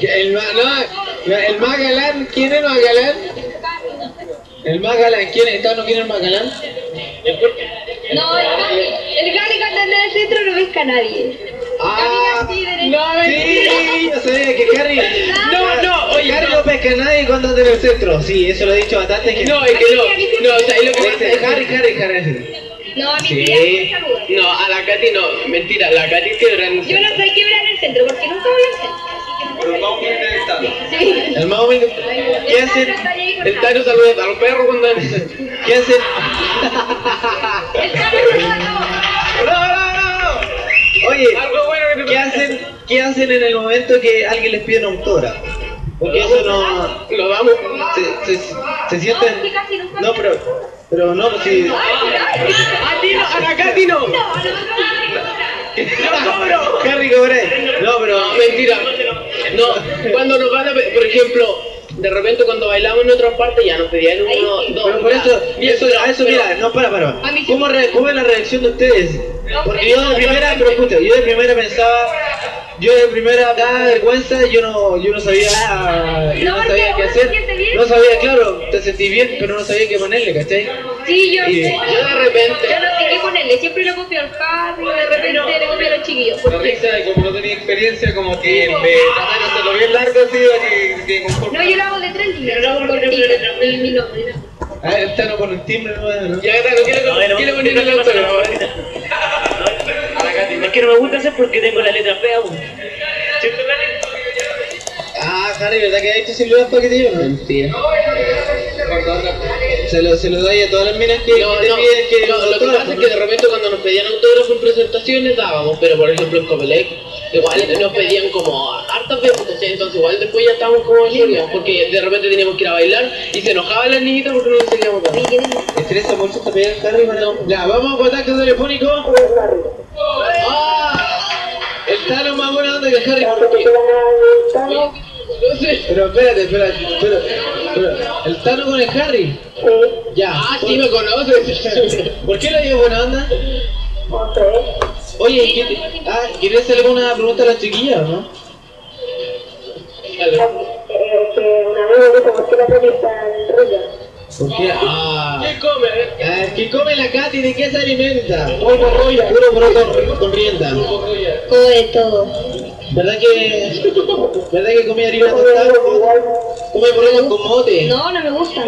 El más galán, ¿quién es el más galán? El más galán, ¿quién es? ¿Quién es el más galán? No, el Gary cuando anda en el centro no pesca a nadie. Ah, no, sí, yo sabía que Harry... Oye, Harry no pesca a nadie cuando anda en el centro. Sí, eso lo he dicho bastante. Que... No, es que no, o sea, es lo que pasa es Harry. No, a mi Sí. tía me saluda. No, a la Katy no, mentira, la Katy es quebra en el Yo no centro. soy quebra en el centro porque nunca voy al centro. Pero vamos a poner el estado. Sí. El más humilde. ¿Qué hacen? El Tano saluda a los perros cuando andan en el centro. ¿Qué hacen? El Tano saluda a No. Oye, Algo bueno que te ¿qué hacen en el momento que alguien les pide un autógrafo? Porque eso no... Lo damos. Se sienten... No, pero no, pues sí... A ti no, a la Katy no. Harry cobré. No, pero... No, mentira. No, cuando nos van a pedir, por ejemplo, de repente cuando bailamos en otras partes ya nos pedían uno, dos. Pero por eso, mira, no, para. ¿Cómo es la reacción de ustedes? Porque yo de primera, pero escucha, yo de primera pensaba, daba vergüenza, yo no sabía qué hacer. No sabía, claro, te sentí bien, pero no sabía qué ponerle, ¿cachai? Sí, yo Y- sé. Yo de repente. Yo no sé qué ponerle, siempre le copio al Harry, de repente le copio a los chiquillos. La risa, y como no tenía experiencia, como que me trataron de hacerlo bien largo, así, que conforme. No, yo lo hago de 3 días, cortito, mi nombre. A ver, está no pone un timbre, ¿no? Ya está, no quiere ponerle el autógrafo. Es que no me gusta hacer porque tengo la letra fea aún. ¿Cierto, Gary? Ah, Harry, ¿verdad que hay celular para que te lleven? Mentira. Se lo doy a todas las minas que te piden que... No, lo que pasa es que de repente cuando nos pedían autógrafos en presentaciones dábamos, pero por ejemplo en Copelec igual nos pedían como hartas veces, ¿cachai? Entonces igual después ya estábamos como serios, porque de repente teníamos que ir a bailar y se enojaban las niñitas porque no les seguíamos dando. ¿Estresa mucho te piden Harry? No. Ya, vamos a contacto telefónico. ¡Ah! El Tano más buena onda que el Harry. No sé. Pero espérate. ¿El Tano con el Harry? Ya. Ah, sí me conoces. ¿Por qué le dio buena onda? Oye, ¿quieres hacerle una pregunta a las chiquillas, no? Una vez me dijo, ¿por qué la Katy está rubia? ¿Por qué? ¿Qué come? ¿Qué come la Katy? ¿De qué se alimenta? Polvo roya. Puro broto con rienda. Como de todo. ¿Verdad que come harina tostada? ¿Come pollo con mote? No, no me gustan.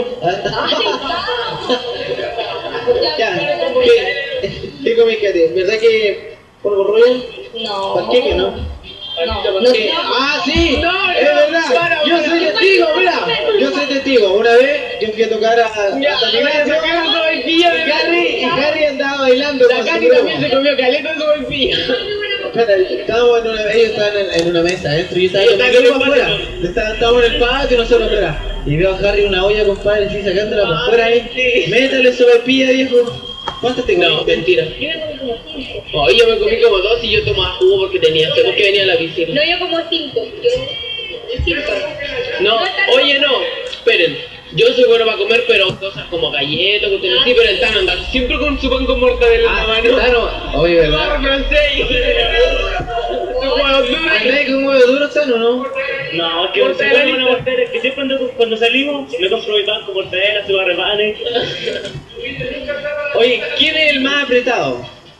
Ya, ¿qué come Katy? ¿Verdad que polvo roya? No. ¿Panqueque, no? No. Ah, sí, es verdad. Yo soy testigo, mira. Yo soy testigo. Una vez yo fui a tocar a San Ignacio y Harry andaba bailando. La Katy también se comió caleta de sopaipilla. Espera, ellos estaban en una mesa adentro y yo estaba yo afuera. Estábamos en el patio y nosotros afuera. Y veo a Harry una olla, compadre, así sacándola para afuera ahí. Métale sopaipilla, viejo. ¿Cuántas te comí? No, mentira. Oye, yo me comí como 2 y yo tomaba jugo porque tenía sed, porque venía a la piscina. No, yo como 5. No, oye, no, esperen. Yo soy bueno para comer, pero cosas como galletas, cuestiones así, pero el Tano anda siempre con su pan con mortadela en la mano. Tano, oye, ¿verdad? No sé. ¿Andás con huevo duro, Tano, no? No, es que no se puede una mortadela, es que siempre cuando salimos me compro mi pan con mortadela, su barrepanes. Oye, ¿quién es el más apretado?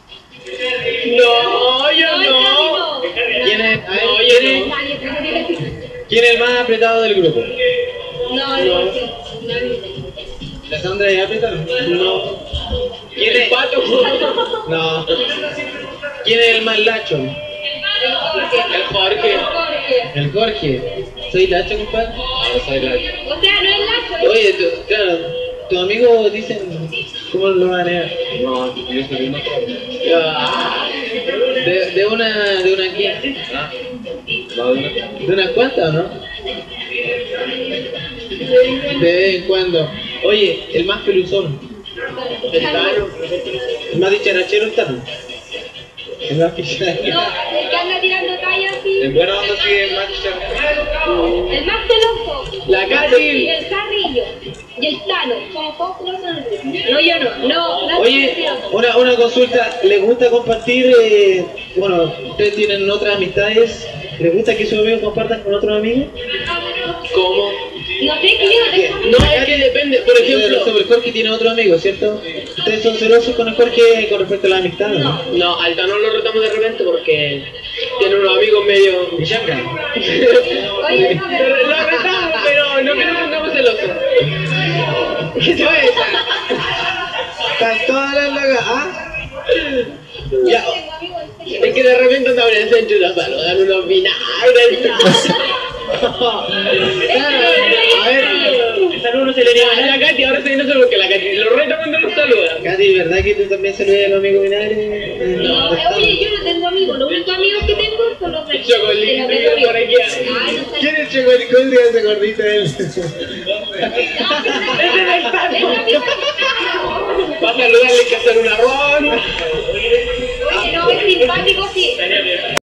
No, yo no. ¿Quién es? No, yo no. ¿Quién es el más apretado del grupo? No. ¿La Sandra es apretada? No. ¿Quién El es? pato. No. ¿Quién es el más lacho? El Jorge. El Jorge. ¿Soy lacho, compadre? No, soy la... O sea, no es lazo. Oye, claro, tus amigos dicen cómo lo van a negar. No, yo soy una Ah, ¿De una quién? ¿De unas cuantas o no? De vez en cuando. Oye, el más peluzón. el Tano. El más dicharachero está, ¿no? El más dicharachero. No, el que anda tirando tallas así. En buena onda sí es más chévere. El más celoso. La Katy. El Carrillo. Y el Tano. Somos todos celosos. No, yo no. No, Oye, una consulta, ¿les gusta compartir? Bueno, ustedes tienen otras amistades ¿Les gusta que sus amigos compartan con otros amigos? ¿Cómo? No sé, que yo no tengo. No, es que depende, por ejemplo... Sobre el Jorge tiene otro amigo, ¿cierto? ¿Ustedes son celosos con el Jorge con respecto a la amistad? No, al Tano lo retamos de repente porque tiene unos amigos medio... Villanga. Oye, no, pero. Lo retamos, pero no que nos pongamos celosos. ¿Qué te va a decir? Están todas las locas, ¿ah? Ya. Es que de repente te abren el centro y nos saludan unos vinagres. A ver, El saludo no se le niega a A nadie. la Katy, ahora se no sé por qué la Katy lo reta cuando nos saluda. Katy, ¿verdad que tú también saludas a los amigos vinagre? No, oye, yo no tengo amigos. Los únicos amigos que tengo son los de Chocolate, los de por aquí. Ay, no sé. ¿Quién es Chocolate? ¿Cuál es ese gordito de él? No, pero Para saludarle hay que hacer un arroz. oye, no, es simpático, sí.